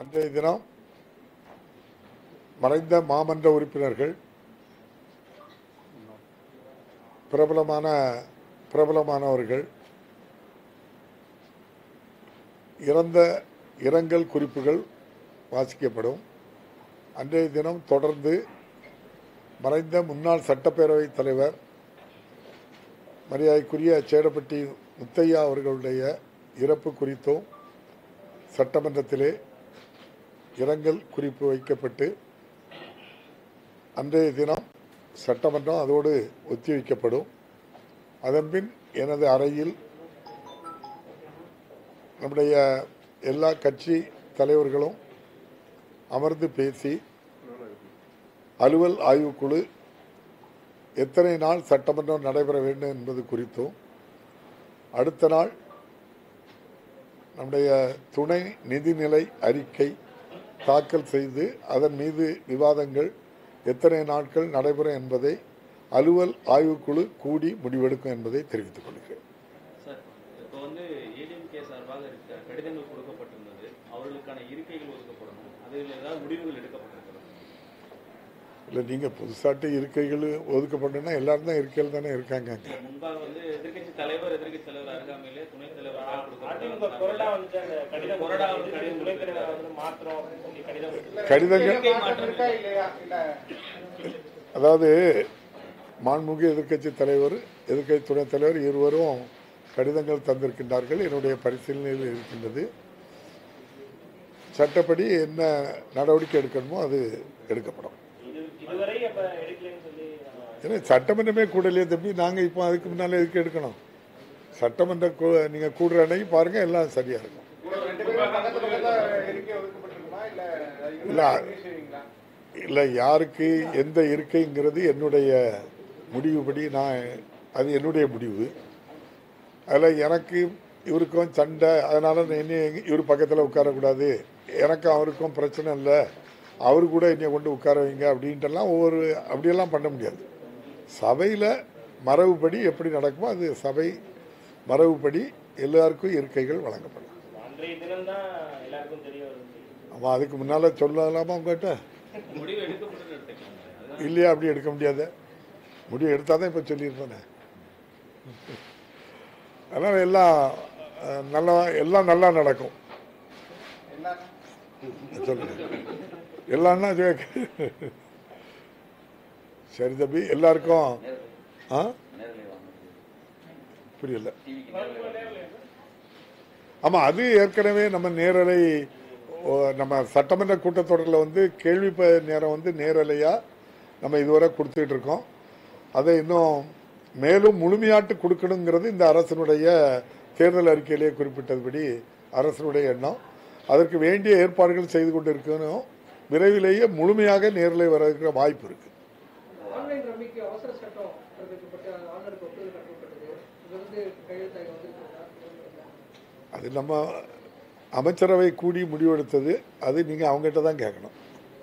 அன்றைய தினம் மறைந்த மாமன்ற உறுப்பினர்கள் பிரபலமானவர்கள் இறந்த இரங்கல் குறிப்புகள் வாசிக்கப்படும். அன்றைய தினம் தொடர்ந்து மறைந்த முன்னாள் சட்டப்பேரவைத் தலைவர் மரியாதைக்குரிய சேடப்பட்டி முத்தையா அவர்களுடைய இறப்பு குறித்தும் சட்டமன்றத்திலே இரங்கல் குறிப்பு வைக்கப்பட்டு அன்றைய தினம் சட்டமன்றம் அதோடு ஒத்திவைக்கப்படும். அதன்பின் எனது அறையில் நம்முடைய எல்லா கட்சி தலைவர்களும் அமர்ந்து பேசி அலுவல் ஆய்வுக்குழு எத்தனை நாள் சட்டமன்றம் நடைபெற வேண்டும் என்பது குறித்தும், அடுத்த நாள் நம்முடைய துணை நிதிநிலை அறிக்கை தாக்கல் செய்து அதன் மீது விவாதங்கள் எத்தனை நாட்கள் நடைபெறும் என்பதை அலுவல் ஆய்வுக்குழு கூடி முடிவெடுக்கும் என்பதை தெரிவித்துக் கொள்கிறேன். சார், இப்போ வந்து ஏடிஎம்கே சார்பாக கடிதங்கள் கொடுக்கப்பட்டிருந்தது, அவர்களுக்கான இருக்கைகள் ஒதுக்கப்படணும், அதில் ஏதாவது முடிவுகள் எடுக்கப்பட்டிருக்கிறது? இல்லை, நீங்கள் புதுசாட்டு இருக்கைகள் ஒதுக்கப்படணும்னா எல்லாரும் தான் இருக்கையில் தானே இருக்காங்க. முன்பாக வந்து எதிர்கட்சி தலைவர் அருகாமையிலே துணைத் தலைவர் அதாவது மாண்புமிகு எதிர்கட்சி தலைவர் எதிர்கட்சி துணைத் தலைவர் இருவரும் கடிதங்கள் தந்திருக்கின்றார்கள். என்னுடைய பரிசீலனையில் இருக்கின்றது. சட்டப்படி என்ன நடவடிக்கை எடுக்கணுமோ அது எடுக்கப்படும். ஏன்னா சட்டமன்றமே கூடலையே தம்பி, நாங்கள் இப்போ அதுக்கு முன்னாலே எதுக்கு எடுக்கணும்? சட்டமன்ற நீங்கள் கூடுற அன்னைக்கு பாருங்க, எல்லாம் சரியா இருக்கும். இல்லை, யாருக்கு எந்த இருக்கைங்கிறது என்னுடைய முடிவுபடி, அது என்னுடைய முடிவு. அதில் எனக்கு இவருக்கும் சண்டை, அதனால என்ன இவர் பக்கத்தில் உட்காரக்கூடாது, எனக்கும் அவருக்கும் பிரச்சனை இல்லை, அவரு கூட என்னை கொண்டு உட்கார வைங்க அப்படின்ட்டுலாம் அப்படியெல்லாம் பண்ண முடியாது. சபையில் மரபுப்படி எப்படி நடக்குமோ அது சபை மரபுப்படி எல்லாருக்கும் இருக்கைகள் வழங்கப்படும். ஆமாம், அதுக்கு முன்னால் சொல்லலாமா உங்கள்கிட்ட? இல்லையா, அப்படி எடுக்க முடியாது. முடிவு எடுத்தால் தான் இப்போ சொல்லியிருப்பேனே. அதனால் எல்லாம் நல்லா நடக்கும். சொல்லுங்க, எல்லாம்னா சரி தம்பி, எல்லாருக்கும் புரியல. ஆமாம், அது ஏற்கனவே நம்ம நேரலை, நம்ம சட்டமன்ற கூட்டத்தொடரில் வந்து கேள்வி நேரம் வந்து நேரலையாக நம்ம இதுவரை கொடுத்துட்டு இருக்கோம். அதை இன்னும் மேலும் முழுமையாட்டு கொடுக்கணுங்கிறது இந்த அரசனுடைய தேர்தல் அறிக்கையிலே குறிப்பிட்டதுபடி அரசனுடைய எண்ணம். அதற்கு வேண்டிய ஏற்பாடுகள் செய்து கொண்டு இருக்கணும். விரைவிலேயே முழுமையாக நேரலை வர வாய்ப்பு இருக்கு. அது நம்ம அமைச்சரவை கூடி முடிவெடுத்தது. அது நீங்க அவங்ககிட்ட தான் கேட்கணும்.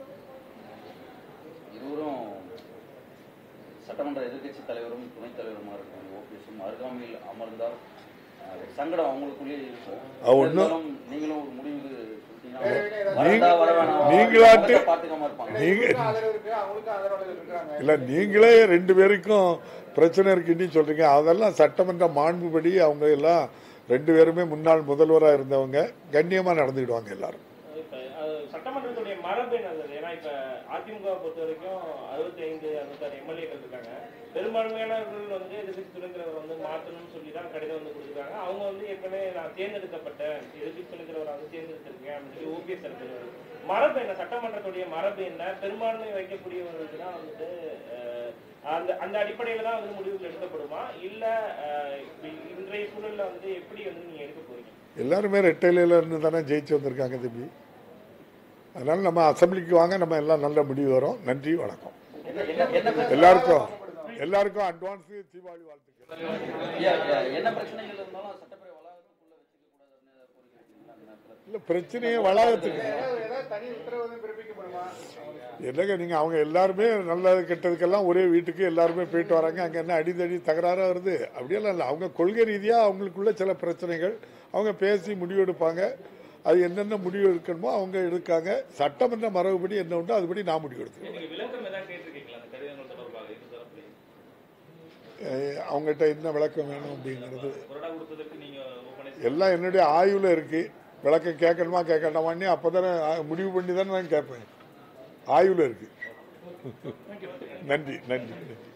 இருவரும் சட்டமன்ற எதிர்கட்சி தலைவரும் துணைத் தலைவருமா இருக்கும் ஓபிஎஸும் அருகாமையில் அமர்ந்தால் சங்கடம் அவங்களுக்குள்ளே இருக்கும். நீங்களும் ஒரு முடிவு இல்ல, நீங்களே 2 பேருக்கும் பிரச்சனை இருக்குன்னு சொல்றீங்க. அதெல்லாம் சட்டமன்ற மாண்புபடி அவங்க எல்லாம் 2 பேருமே முன்னாள் முதல்வராக இருந்தவங்க, கண்ணியமா நடந்துக்கிடுவாங்க எல்லாரும். சட்டமன்றத்துடைய மரபு என்னது? ஏன்னா இப்ப அதிமுக பொறுத்த வரைக்கும் 65-66 எம்எல்ஏக்கள் இருக்காங்க. பெரும்பான்மையானவர்கள் வந்து எதிர்கட்சி துணைத் தலைவர் வந்து மாற்றணும்னு சொல்லி தான் கடிதம் வந்து கொடுத்துருக்காங்க. அவங்க வந்து ஏற்கனவே நான் தேர்ந்தெடுக்கப்பட்டேன், எதிர்கட்சி துணைத் தலைவர் வந்து தேர்ந்தெடுத்திருக்கேன் அப்படின்னு சொல்லி ஓபிஎஸ் இருக்கிறது. மரபு என்ன? சட்டமன்றத்துடைய மரபு என்ன? பெரும்பான்மை வைக்கக்கூடியவர்களுக்கு தான் வந்துட்டு அந்த அடிப்படையில தான் வந்து முடிவுகள் எடுக்கப்படுமா, இல்ல இன்றைய சூழல்ல வந்து எப்படி வந்து நீங்க எடுக்க போறீங்க? எல்லாருமே ரெட்டையில இருந்து தானே ஜெயிச்சு வந்திருக்காங்க தம்பி. அதனால நம்ம அசம்பிளிக்கு வாங்க, நம்ம எல்லாம் நல்ல முடிவு வரும். நன்றி, வணக்கம். எல்லாருக்கும் அட்வான்ஸ் தீபாவளி வாழ்த்துக்கள். இல்ல, பிரச்சனையே வளாகத்துக்கு என்னங்க, நீங்க அவங்க எல்லாருமே நல்லது கெட்டதுக்கெல்லாம் ஒரே வீட்டுக்கு எல்லாருமே போயிட்டு வராங்க. அங்க என்ன அடிதடி தகராறா வருது? அப்படியெல்லாம் இல்லை. அவங்க கொள்கை ரீதியா அவங்களுக்குள்ள சில பிரச்சனைகள் அவங்க பேசி முடிவெடுப்பாங்க. அது என்னென்ன முடிவு எடுக்கணுமோ அவங்க எடுக்காங்க. சட்டமன்ற மரபுபடி என்ன உண்டோ அதுபடி நான் முடிவு எடுக்கிறேன். அவங்ககிட்ட என்ன விளக்கம் வேணும் அப்படிங்கிறது எல்லாம் என்னுடைய ஆய்வில் இருக்கு. விளக்கம் கேட்கணுமா கேட்கணுமான்னு அப்போதானே முடிவு பண்ணி தானே நான் கேட்பேன். ஆய்வில் இருக்கு. நன்றி.